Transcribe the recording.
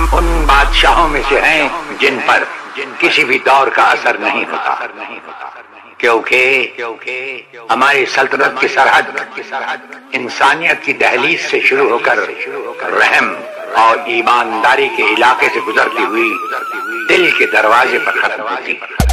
उन बादशाहों में से हैं जिन पर किसी भी दौर का असर नहीं होता, क्योंकि हमारी सल्तनत की सरहद इंसानियत की दहलीज से शुरू होकर रहम और ईमानदारी के इलाके से गुजरती हुई दिल के दरवाजे पर खत्म होती है।